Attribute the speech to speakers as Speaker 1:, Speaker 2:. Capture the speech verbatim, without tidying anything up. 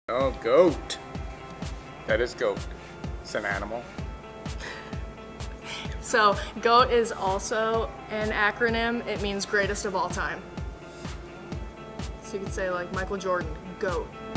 Speaker 1: Oh, goat. That is goat. It's an animal.
Speaker 2: So, GOAT is also an acronym. It means greatest of all time. So you could say like Michael Jordan, GOAT.